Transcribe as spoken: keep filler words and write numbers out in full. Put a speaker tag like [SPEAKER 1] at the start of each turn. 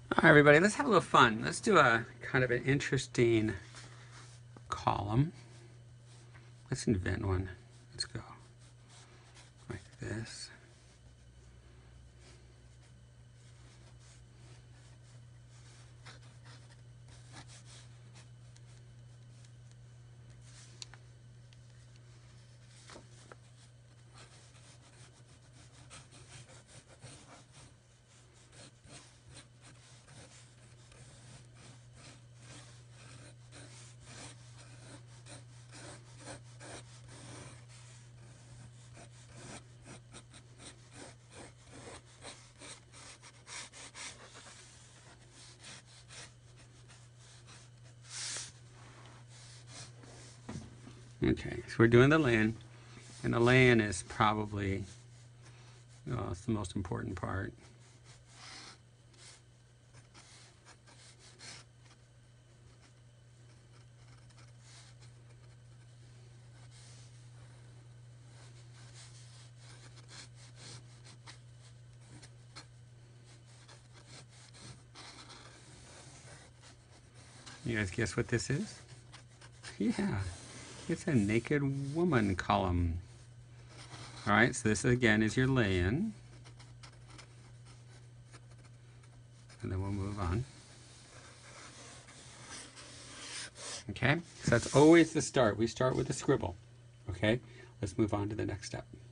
[SPEAKER 1] All right, everybody, let's have a little fun. Let's do a kind of an interesting column. Let's invent one. Let's go like this. Okay, so we're doing the land, and the land is probably oh, it's the most important part. You guys guess what this is? Yeah, it's a naked woman column. All right, so this again is your lay-in. And then we'll move on. Okay, so that's always the start. We start with a scribble. Okay, let's move on to the next step.